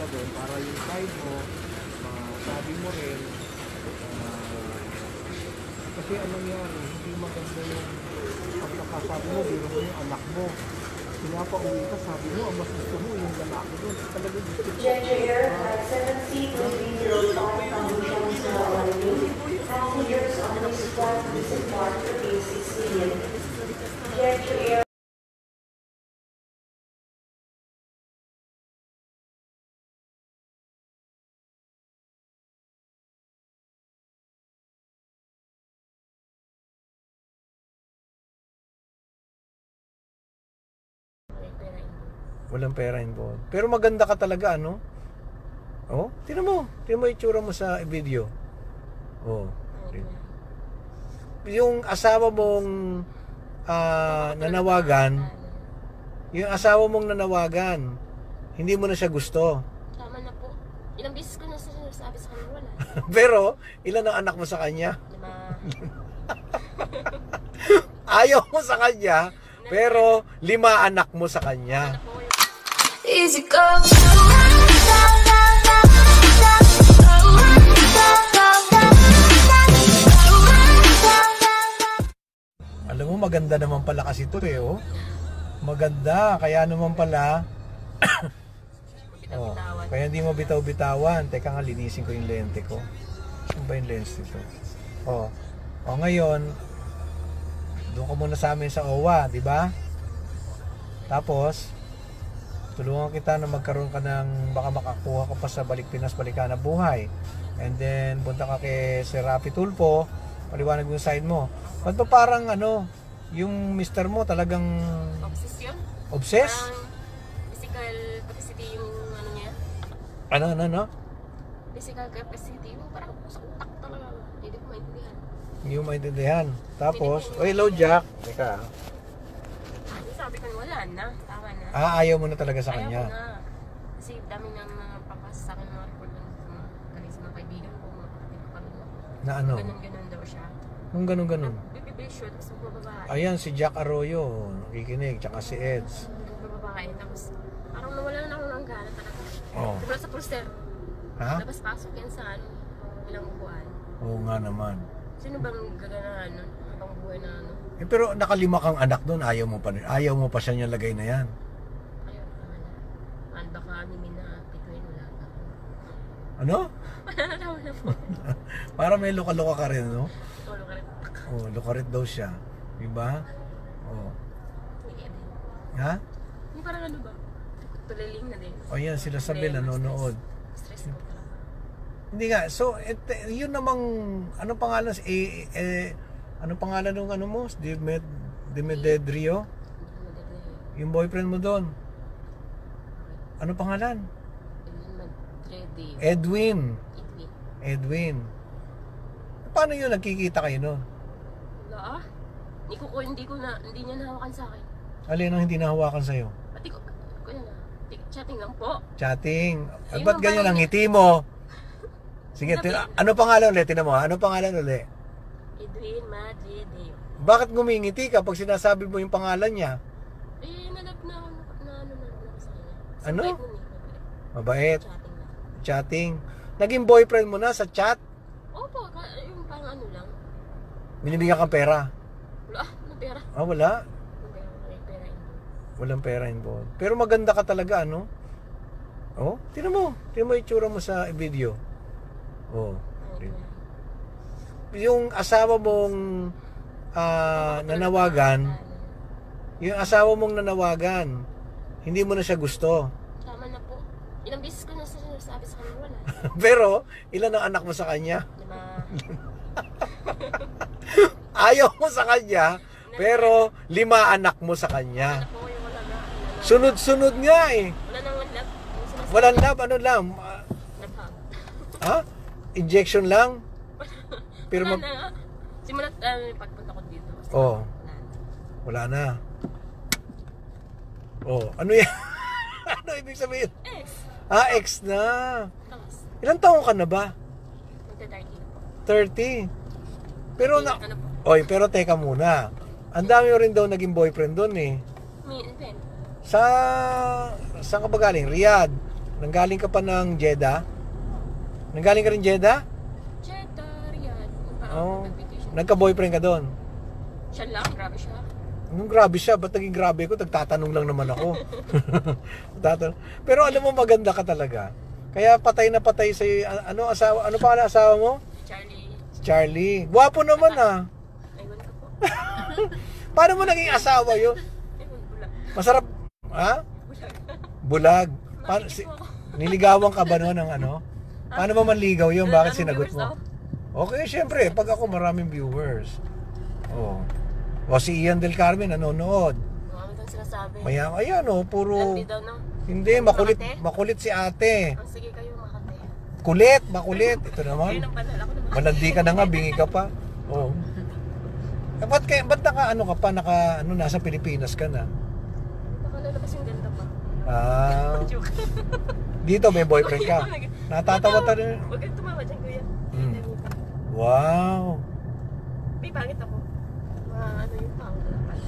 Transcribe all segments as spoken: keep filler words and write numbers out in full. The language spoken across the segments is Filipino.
doon para yung side mo, masabi mo rin. Uh, kasi anong yan, hindi maganda yung pagkakasabi mo, biro mo yung anak mo. Pinapauwi ka, sabi mo, ang mas gusto mo yung lalaki doon. Talagang gusto mo. Jetjair at seven C two three zero five Foundations Hawaii. Passengers on this flight disembark for gate sixteen. Jetjair. Walang pera involved. Pero maganda ka talaga, ano? Oh, tingnan mo. Tingnan mo yung itsura mo sa video. Oh. Yung asawa mong uh, nanawagan, yung asawa mong nanawagan, hindi mo na siya gusto. Tama na po. Ilang beses ko na sinasabi sa kanya, wala. Pero, ilan ang anak mo sa kanya? Lima. Ayaw mo sa kanya, pero lima anak mo sa kanya. Easy go. Alam mo, maganda naman pala kasi ito eh, oh. Maganda, kaya naman pala. Oh, kaya hindi mo bitaw-bitawan. Teka nga, linisin ko yung lente ko. Saan ba yung lens nito? Oh, oh ngayon, doon ka muna sa amin sa O W A, di ba? Tapos, tulungan kita na magkaroon ka ng, baka makakuha ka pa sa Balik Pinas Balikan na Buhay. And then, punta ka kay Sir Rapi Tulfo, paliwanag yung side mo. Ba't ba parang ano, yung mister mo talagang Obsession? obsess? Parang physical capacity yung ano niya. Ano, ano, ano? Physical capacity yung parang sa utak talaga. Hindi ko maintindihan. Hindi mo maintindihan. Tapos, oy, low jack. Teka. Sabi ko, wala na. Tama na. Ah, ayaw mo na talaga sa Ayaw kanya. ko na. Kasi dami nang napapasa sa akin mga report ng mga galing sa mga kaibigan ko, mga kapatid ko kami. Na ano? Ganun-ganun daw siya. Kung ganun-ganun. Bibibisyo, tapos magbababae. Ayan, si Jack Arroyo, nakikinig, tsaka si Eds. Magbababae, tapos parang nawala na ako ng gana talaga. Oh. Diba sa poster? Ha? Tapos pasok yan sa ano, ilang upuan. Oo nga naman. Sino bang gaganahan nun? Habang buhay na ano? Eh, pero nakalima kang anak doon, ayaw mo pa ayaw mo pa siya niya lagay na yan. Ayun naman. Ano baka nimin na pituin wala pa. Ano? Wala na daw na po. Para may luka-luka ka rin, no? Tulong ka rin. Oh, lukarit daw siya. Diba? Oh. Hindi din. Ha? Hindi parang ano ba? Tuliling na din. O yan, sila sabi nanonood. Stress ko talaga. Hindi nga, so, et, yun namang, ano pangalan, eh, eh, ano pangalan nung ano mo? Dimed, Dimededrio? Yung boyfriend mo doon. Ano pangalan? Madredi. Edwin. Edwin. Edwin. Paano yun? Nagkikita kayo noon? Wala ah. Hindi ko, hindi ko na, hindi niya nahawakan sa akin. Alin ang hindi nahawakan sa'yo? Pati ko, ko na, chatting lang po. Chatting. Ay, Ayun ba't ang ganyan parang- ang ngiti mo? Sige, Sabi- tin- ano pangalan ulit? Tinan mo, ano pangalan ulit? Edwin Madredi. Bakit ngumingiti ka pag sinasabi mo yung pangalan niya? Eh, nalab na ako, na ano na ako sa kanya. Ano? Mabait nun eh, mabait. Mabait. Chatting lang. Chatting. Naging boyfriend mo na sa chat? Opo, ka- yung parang ano lang. Binibigyan kang pera? Wala, ano pera? Ah, wala. Ano pera, may pera yun. Walang pera involved. Pero maganda ka talaga, ano? Oh, tinan mo. Tinan mo yung itsura mo sa video. Oh. Yung asawa mong uh, nanawagan, yung asawa mong nanawagan, hindi mo na siya gusto. Tama na po. Ilang beses ko na sinasabi sa kanya, wala. Pero, ilan ang anak mo sa kanya? Lima. Ayaw mo sa kanya, pero lima anak mo sa kanya. Wala po yung wala na. Sunod-sunod nga eh. Wala nang one love. Yung sinasabi, Walang love, ano lang? ah, nag-hug. Ha? Injection lang? Pero Wala mag- na nga. Simulat, uh, pagpunta ko dito. Oo. Wala na. Wala na. Oh, ano yan? Ano ibig sabihin? Ex. Ah, ex na. Tapos, Ilang taong ka na ba? magta-thirty na po. thirty. Pero na... Ano po? Oy, pero teka muna. Ang dami mo rin daw naging boyfriend doon eh. May event. Sa... Saan ka ba galing? Riyadh. Nanggaling ka pa ng Jeddah? Nanggaling ka rin Jeddah? Jeddah, Riyadh. Oo. Oo, nag-vacation. Nagka-boyfriend ka doon? Siya lang, grabe siya. Nung grabe siya, ba't naging grabe ko? Tagtatanong lang naman ako. Tatanong. Pero alam mo, maganda ka talaga. Kaya patay na patay sa ano asawa, ano pa ang asawa mo? Charlie. Si Charlie. Gwapo naman ah. Ayun ko po. Paano mo naging asawa yun? Ayun, bulag. Masarap, ha? Bulag. Bulag. Paano, Nakikita si, po ako. niligawan ka ba noon ng ano? Paano ba manligaw yun? Bakit Anong sinagot viewers mo? Okay, syempre, pag ako maraming viewers. Oh. O si Ian Del Carmen nanonood. Ano itong sinasabi? Maya, ayan oh, puro... Landi daw, no? Hindi, makulit, Makate? makulit si ate. Oh, sige kayo, Makate. Kulit, makulit. Ito Kayo naman. ng panal, ako naman. Malandi ka na nga, bingi ka pa. Oh. Eh, ba't, kaya, ba't naka, ano ka pa, naka, ano, nasa Pilipinas ka na? Baka lalabas yung ganda pa. Ah, Joke. dito may boyfriend ka. Natatawa ta rin. Huwag kang tumawa dyan, kuya. Hmm. Wow. May pangit ako. Mga ano yung pangit na pala.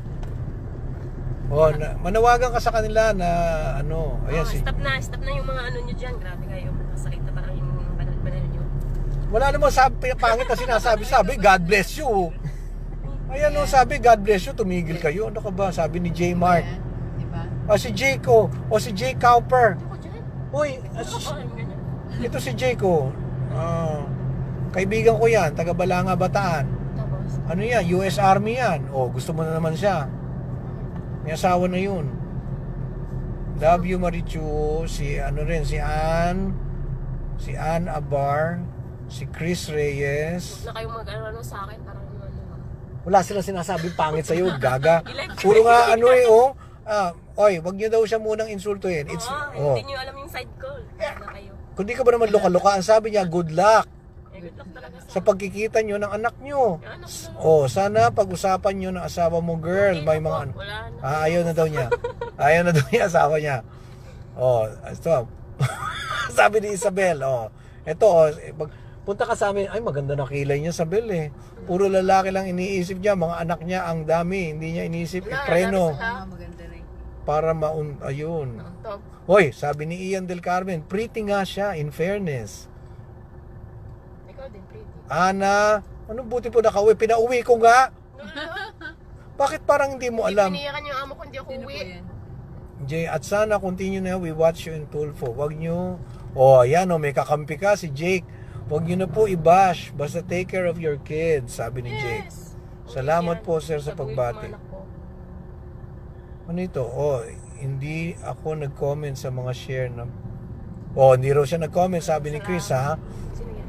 Oh, na, manawagan ka sa kanila na ano, ayan Oh, si stop na, stop na yung mga ano nyo dyan. Grabe kayo. Masakit na parang yung banal-banal nyo. wala namang sabi pangit na sinasabi, sabi God bless you. Ayan oh, sabi God bless you, tumigil kayo. Ano ka ba? Sabi ni J Mark. Diba? O si Jayco, o si Jay Cowper. Ako dyan. Uy, Ako as- ko, ganyan. ito si Jayco. Ah, kaibigan ko yan, taga Balanga, Bataan. Tapos, Ano yan? U S Army yan. Oh, gusto mo na naman siya. May asawa na yun. Love you, Marichu. Si ano rin, si Ann. Si Ann Abar. Si Chris Reyes. na kayong mag-ano sa akin. Parang ano. Wala silang sinasabi pangit sa'yo, gaga. Puro nga ano eh, oh. Ah, oy, wag niyo daw siya munang insultuhin. It's, Oo, oh. hindi nyo alam yung side call. Na kayo. Kung di ka ba naman loka-loka, ang sabi niya, good luck Eh, good luck talaga sa sa pagkikita niyo ng anak niyo. Yung anak ko. Oh, sana pag-usapan niyo ng asawa mo, girl. May mga ano. Wala na. Ah, ayaw na daw niya. Ayaw na daw niya asawa niya. Oh, ito. Sabi ni Isabel, oh. Ito, oh, pag punta ka sa amin, ay maganda na kilay niya, Isabel eh. Puro lalaki lang iniisip niya, mga anak niya ang dami, hindi niya iniisip Wala, ipreno wala na Ah, maganda rin. para maun ayun. Ang top. Hoy, sabi ni Ian Del Carmen, pretty nga siya in fairness. Ikaw din, pretty. Ana, anong buti po nakauwi? Pinauwi ko nga. Bakit parang hindi mo alam? Hindi piniyakan yung amo ko, hindi ako Sino po uwi. yan? Jay, at sana continue na we watch you in Tulfo. Wag nyo, oh ayan oh, may kakampi ka si Jake. Wag nyo na po i-bash, basta take care of your kids, sabi ni Jake. Yes. Salamat Yan. po sir sa Sabuhay pagbati. ko mga anak ko. Ano ito? Oh, hindi ako nag-comment sa mga share na... Oh, hindi raw siya nag-comment, sabi ni Chris ha. Sino yan?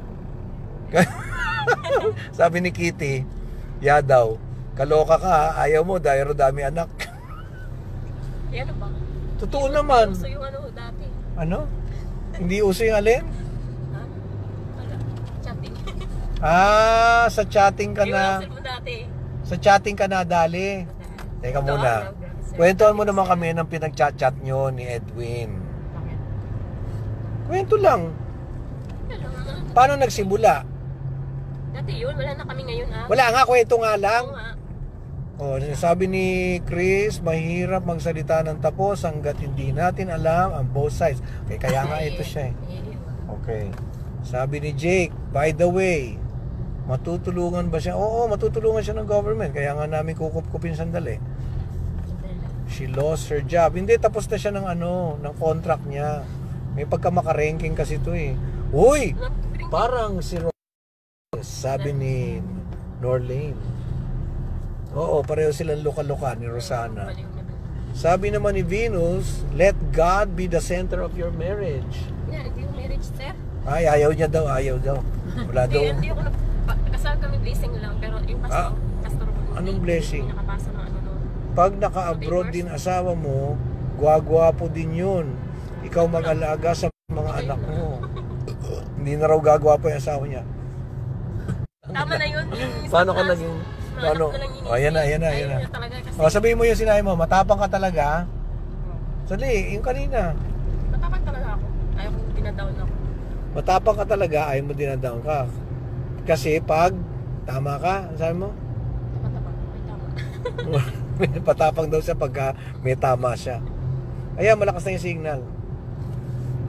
Sabi ni Kitty, ya daw, kaloka ka ha, ayaw mo dahil raw dami anak. Yan ba? Totoo naman. Gusto yung ano dati. Ano? Hindi uso yung alin? Ha? Wala. Chatting. Ah, sa chatting ka Yung na. cellphone dati. Sa chatting ka na dali. Teka Ito, muna. ano, guys. Kwentuhan mo naman kami ng pinag-chat-chat nyo ni Edwin. Bakit? Kwento lang. Wala nga. Paano nagsimula? Dati yun, wala na kami ngayon ha. Wala nga, kwento nga lang. Oo nga. Oh, sabi ni Chris, mahirap magsalita ng tapos hanggat hindi natin alam ang both sides. Okay, kaya nga ito siya eh. Okay. Sabi ni Jake, by the way, matutulungan ba siya? Oo, matutulungan siya ng government. Kaya nga namin kukup-kupin sandali. She lost her job. Hindi, tapos na siya ng ano, ng contract niya. May pagkamakaranking kasi ito eh. Uy! Parang si Rose, sabi ni Norlane. Oo, pareho silang luka-luka ni Rosana. Sabi naman ni Venus, let God be the center of your marriage. Yan, hindi yung marriage, sir. Ay, ayaw niya daw, ayaw daw. Wala daw. Hindi, hindi ako nag... Kasal kami blessing lang, pero yung pastor, Ah, pastor ko. anong blessing? Hindi nakapasa ng ano, no. Pag naka-abroad din asawa mo, gwagwapo din yun. Ikaw mag-alaga sa mga anak mo. Hindi na raw gagwapo yung asawa niya. Tama na yun. Yung Paano ka class, naging... mga Paano? anak ko lang yun. Oh, ayan na, ayan na, ayan na. Ayun talaga kasi. O, sabihin mo yung sinabi mo, matapang ka talaga. Sali, yung kanina. Matapang talaga ako. Ayaw kong pinadown ako. Matapang ka talaga, ayaw mo dinadown ka. Kasi pag tama ka, ano sabi mo? Matapang. May tama. Patapang daw siya pagka may tama siya. Ayan, malakas na yung signal.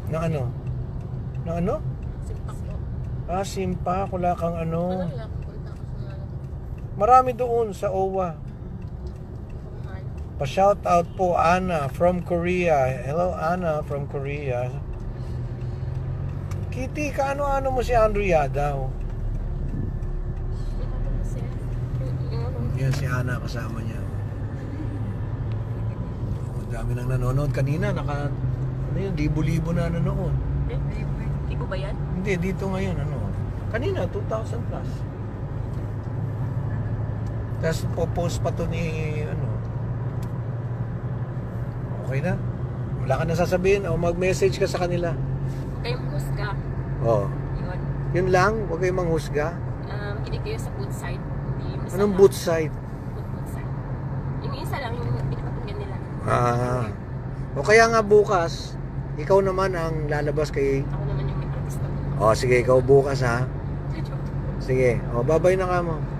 Na ano? Na ano? Simpak po. Ah, Simpa, wala kang Ano, ano. wala akong punta ko sa mga Marami doon sa O W A. kumahal. Pa-shout out po, Anna from Korea. Hello, Anna from Korea. Kitty, kaano-ano mo si Andrea daw? Ito po kasi. Yung ano, Yan si Anna kasama niya. Oh, dami nang nanonood kanina. Naka, ano yun, libo-libo na nanonood. eh, Ibo ba yan? Hindi, dito ngayon, ano. Kanina, two thousand plus. Tapos po-post pa to ni, ano. Okay na? Wala ka na sasabihin o mag-message ka sa kanila. Huwag kayong husga. Oo. Yun. Yun lang, huwag kayong manghusga. Um, kinig kayo sa boot side. Hindi yung isa Anong lang. boot side? Boot, boot side. Yung isa lang, yung pinapatunggan nila. Ah. O kaya nga bukas, ikaw naman ang lalabas kay... Ako naman yung may artista po. O sige, ikaw bukas ha. Sige, o babay na ka mo.